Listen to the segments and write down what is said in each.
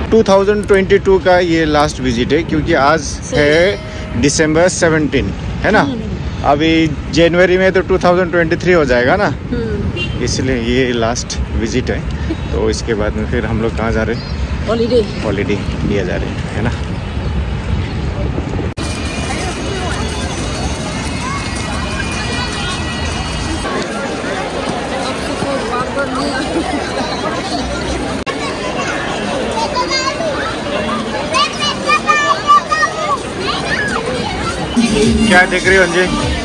2022 का ये last visit है, क्योंकि आज है December 17, है ना। अभी जनवरी में तो 2023 हो जाएगा ना, इसलिए ये लास्ट विजिट है। तो इसके बाद में फिर हम लोग कहाँ जा रहे हैं? हॉलीडे लिया जा रहे हैं, है ना। क्या देख रही हो अंजी?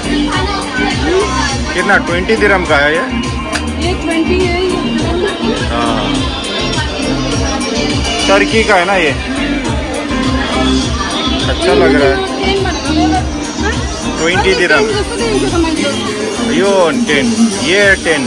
कितना 20 दिरहम का है ये 20 है। हाँ, टर्की का है ना ये। अच्छा लग रहा है। 20 दिरहम। यो 10, ये 10।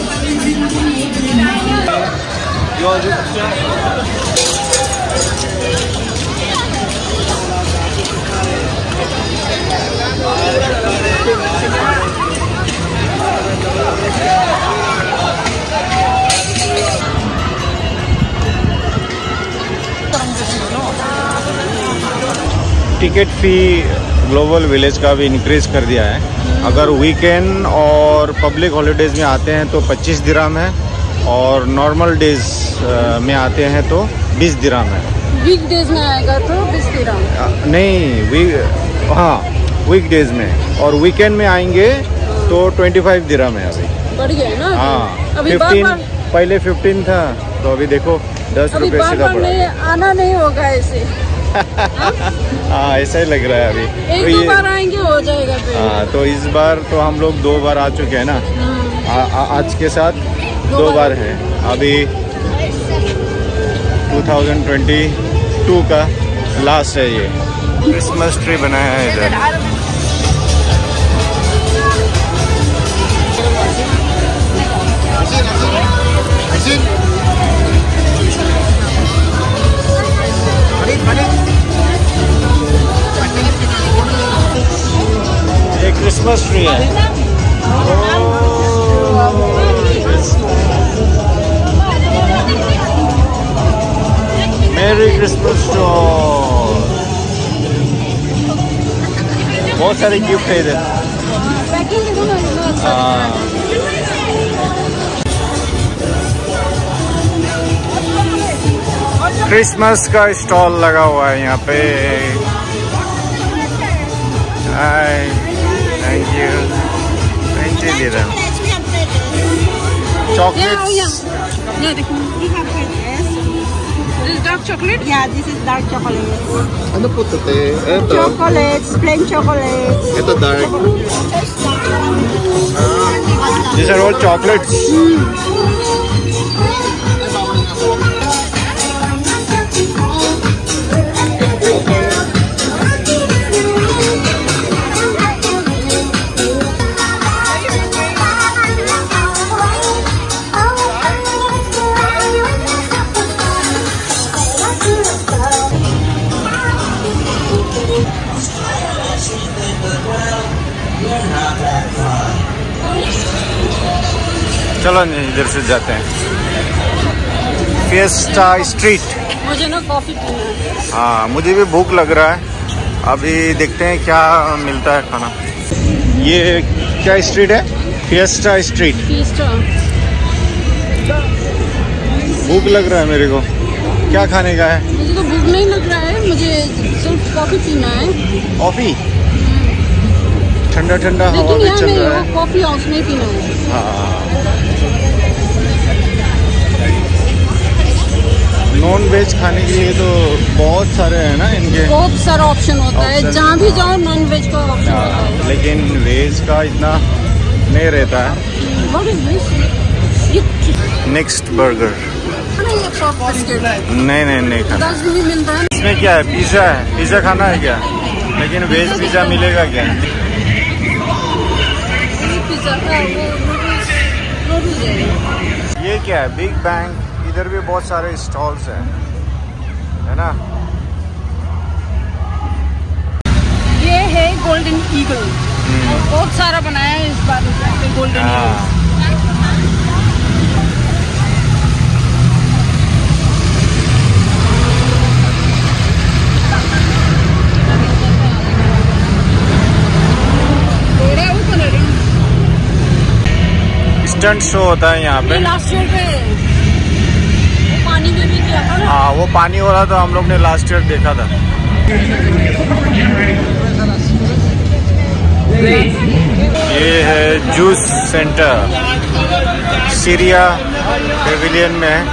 टिकट फी ग्लोबल विलेज का भी इंक्रीज कर दिया है। अगर वीकेंड और पब्लिक हॉलीडेज में आते हैं तो 25 दिरहम है, और नॉर्मल डेज में आते हैं तो 20 दिरहम है। वीकडेज में आएगा तो 20 दिरहम नहीं, हाँ वीकडेज में, और वीकेंड में आएंगे तो 25 दिरहम है। अभी बढ़ गया ना। हाँ, अभी 15 पहले 15 था, तो अभी देखो 10 रुपये सीधा बढ़ा। आना नहीं होगा ऐसे। हाँ, ऐसा ही लग रहा है अभी। एक दो बार आएंगे हो जाएगा फिर। हाँ, तो इस बार तो हम लोग 2 बार आ चुके हैं ना। आज के साथ 2 बार है। अभी 2022 का लास्ट है ये। क्रिसमस ट्री बनाया है इधर। ये क्रिसमस ट्री है। मेरी क्रिसमस ट्री। बहुत सारे गिफ्ट है इधर। क्रिसमस का स्टॉल लगा हुआ है यहाँ पे। Hi, thank you. 20 दिरहम। Chocolates. This is dark chocolate? Yeah, this is dark chocolate. Ano po ito? Chocolates, plain chocolates. Ito dark. These are all chocolates. चलो इधर से जाते हैं। Fiesta street. मुझे ना कॉफी पीना है। हाँ, मुझे भी भूख लग रहा है। अभी देखते हैं क्या मिलता है खाना। ये क्या स्ट्रीट है? Fiesta street. भूख लग रहा है मेरे को। क्या खाने का है? मुझे तो भूख नहीं लग रहा है, मुझे सिर्फ कॉफी पीना है। कॉफी? ठंडा ठंडा हवा भी चल रहा है। कॉफी हाउस में पीना है। हाँ, नॉन वेज खाने के लिए तो बहुत सारे हैं ना इनके। बहुत सारा ऑप्शन होता है, जहाँ भी जाओ नॉन वेज का ऑप्शन होता है। लेकिन वेज का इतना नहीं रहता है। Next burger. नहीं खाना। इसमें क्या है? पिज़्ज़ा है। पिज़्ज़ा खाना है क्या? लेकिन वेज पिज़्ज़ा मिलेगा क्या? ये क्या है? Big bang. इधर भी बहुत सारे स्टॉल्स हैं, है ना। ये है गोल्डन ईगल। बहुत सारा बनाया है इस बार गोल्डन ईगल। स्टंट शो होता है यहाँ पे। लास्ट ईयर पे वो पानी में भी किया था ना। हाँ, वो पानी वाला तो हम लोग ने लास्ट ईयर देखा था। ये है जूस सेंटर, सीरिया पेविलियन में है।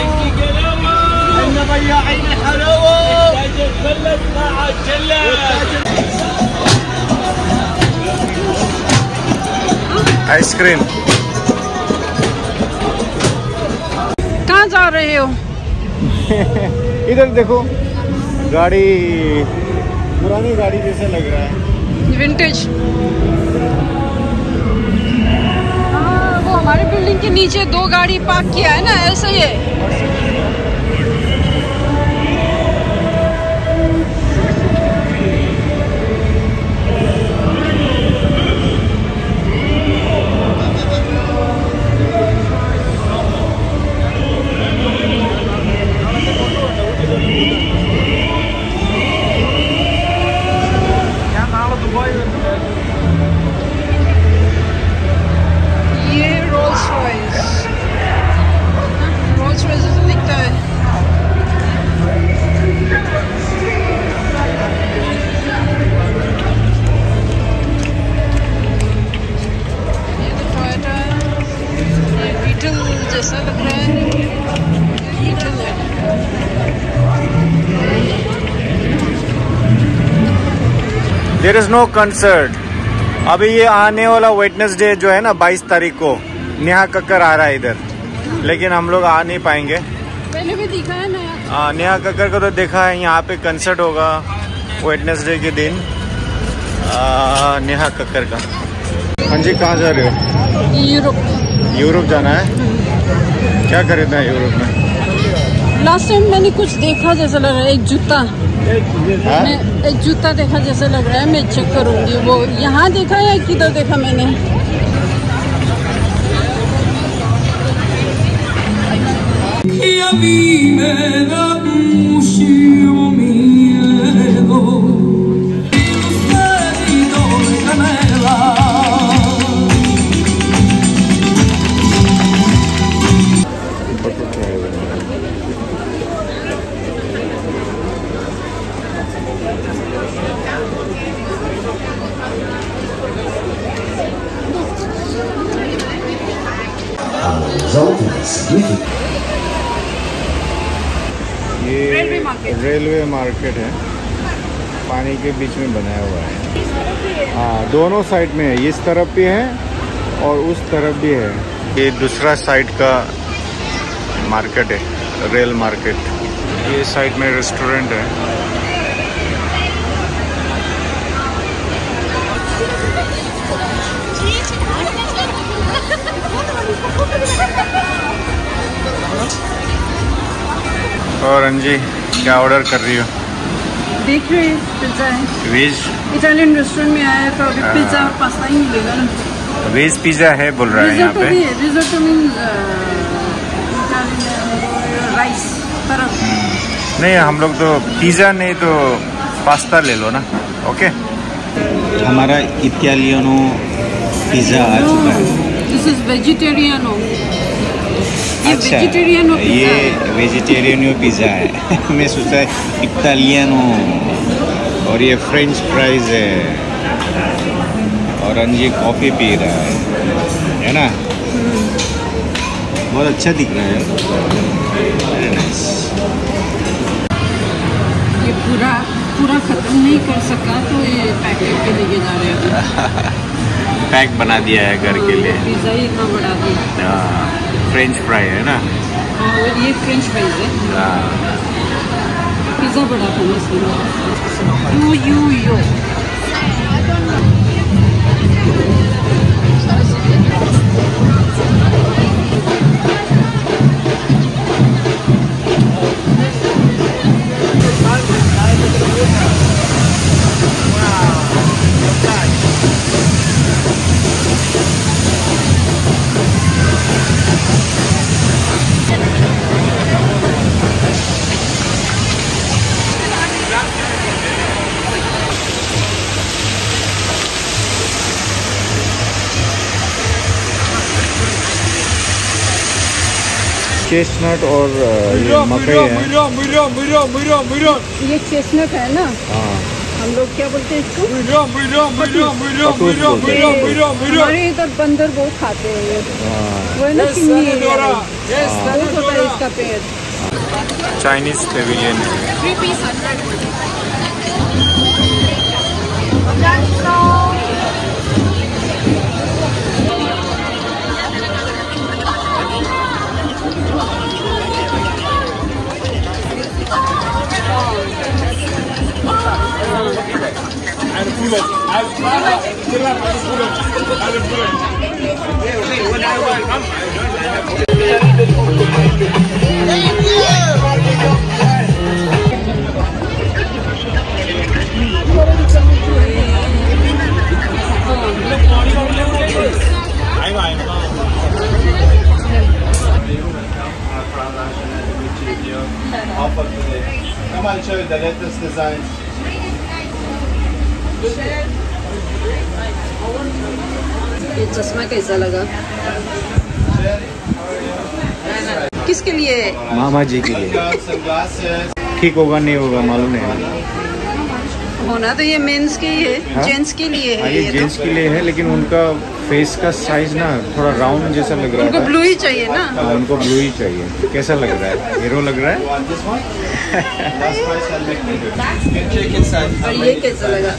आइसक्रीम। कहाँ जा रहे हो? इधर देखो, गाड़ी पुरानी गाड़ी जैसे लग रहा है, विंटेज। हाँ, वो हमारी बिल्डिंग के नीचे 2 गाड़ी पार्क किया है ना, ऐसा ही है। There is no concert. अभी ये आने वाला वेडनेसडे जो है ना 22 तारीख को नेहा कक्कर आ रहा है इधर, लेकिन हम लोग आ नहीं पाएंगे। पहले भी दिखा है ना। नेहा कक्कर को तो देखा है। यहाँ पे कंसर्ट होगा वेडनेसडे के दिन नेहा कक्कर का। हाँ जी, कहाँ जा रहे हो? यूरोप। यूरोप जाना है? क्या खरीदना है यूरोप में? लास्ट टाइम मैंने कुछ देखा जैसा लग रहा है, एक जूता। एक जूता देखा जैसा लग रहा है, मैं चेक करूंगी। वो यहाँ देखा या किधर देखा मैंने? ये रेलवे मार्केट है, पानी के बीच में बनाया हुआ है। हाँ, दोनों साइड में है, इस तरफ भी है और उस तरफ भी है। ये दूसरा साइड का मार्केट है, रेल मार्केट। ये साइड में रेस्टोरेंट है। और अंजी क्या ऑर्डर कर रही हो? देख रहे हैं, पिज्जा है। वेज इटालियन रेस्टोरेंट में आया तो अभी पिज्जा और पास्ता ही मिलेगा ना। वेज पिज्जा है बोल रहा है यहाँ पे। रिजोटो मीन्स राइस तरफ। नहीं, हम लोग तो पिज्जा नहीं तो पास्ता ले लो ना। ओके, हमारा इटालियनो पिज्जा आ चुका है। This is Vegetariano. अच्छा, ये वेजिटेरियनो पिज़्ज़ा है। मैं सोचा इटालियनो। और ये फ्रेंच फ्राइज है। और अंजी कॉफ़ी पी रहा है ना? बहुत अच्छा दिख रहा है, वेरी नाइस। ये पूरा ख़त्म नहीं कर सका तो ये पैकेट पे लेके जा रहे हैं। पैक बना दिया है घर के लिए। पिज़्ज़ा ही इतना बड़ा दिया। फ्रेंच फ्राई है ना? हाँ, ये फ्रेंच फ्राइज है। पिज़्ज़ा बड़ा था इसलिए। यू चेस्टनट और ये मकई है। ये चेस्टनट है ना, हाँ, हम लोग क्या बोलते हैं इसको? हमारे इधर बंदर बहुत खाते हैं ये। हाँ। वो है ना चिमनी बहुत होता है इसका पेड़। चाइनीज पेविलियन है। 3 piece 100। Come on, show you the latest designs. ये चश्मा कैसा लगा? किसके लिए? मामा जी के लिए। ठीक होगा नहीं होगा मालूम नहीं। होना तो ये मेंस के ही है, जेंट्स के लिए है। ये जेंट्स के लिए है, लेकिन उनका फेस का साइज ना थोड़ा राउंड जैसा लग रहा है। उनको ब्लू ही चाहिए ना? उनको ब्लू ही चाहिए। कैसा लग रहा है? हीरो लग रहा है। और ये कैसा लगा?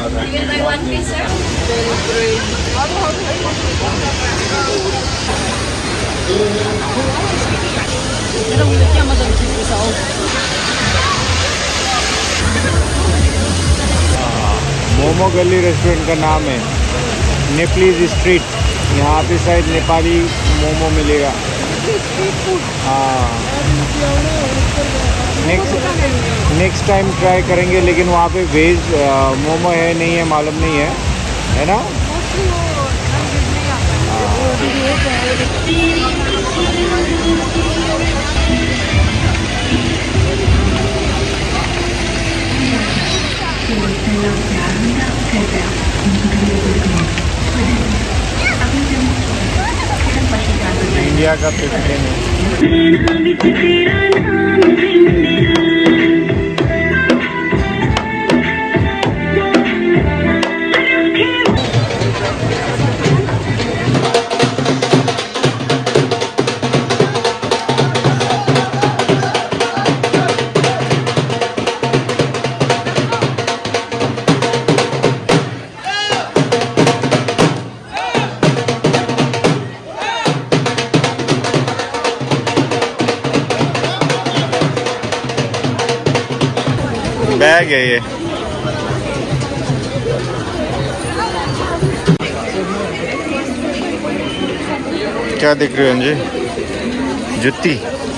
क्या मजा मोमो गली रेस्टोरेंट का नाम है, नेप्लीज स्ट्रीट। यहाँ पे शायद नेपाली मोमो मिलेगा। हाँ, नेक्स्ट टाइम ट्राई करेंगे, लेकिन वहाँ पे वेज मोमो है नहीं है मालूम नहीं है, है ना? इंडिया का पेविलियन है। बैग है ये। क्या देख रहे हो अंजी? जुत्ती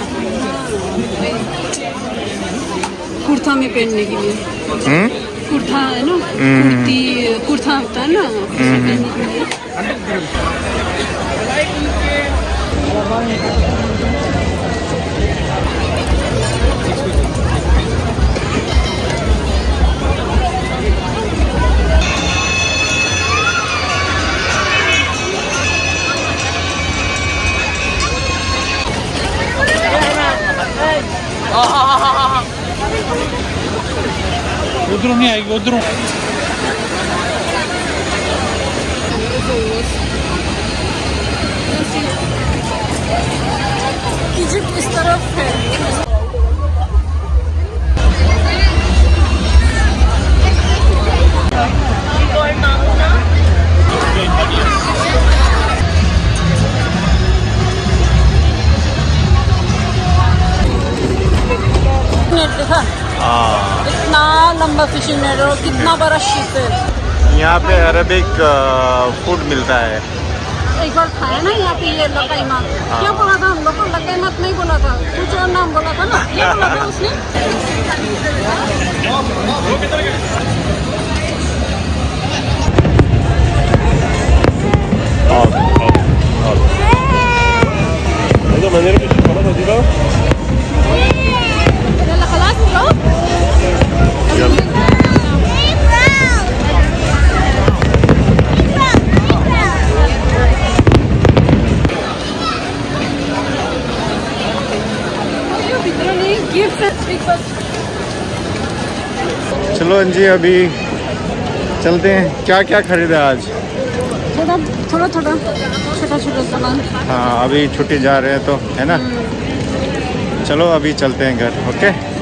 कुर्ता में पहनने के लिए। कुर्ता है ना, कुर्ता होता है ना, पहनने के लिए। उधरों नहीं आएगी, उधरों। इजिप्ट इस तरफ है। देखा इतना लंबा फिशिंग नेट और कितना बड़ा शिप है। यहाँ पे अरबिक फूड मिलता है। एक बार खाया ना यहाँ पे ये लकाईमात। क्या बोला था हम लोग को? लकाईमात नहीं बोला था, कुछ और नाम बोला था ना। क्या बोला था उसने? इतना नहीं गिफ्ट। चलो अंजी अभी चलते हैं। क्या क्या खरीदा आज? थोड़ा छोटा छोटा सामान। हाँ अभी छुट्टी जा रहे हैं तो है ना। चलो अभी चलते हैं घर। ओके।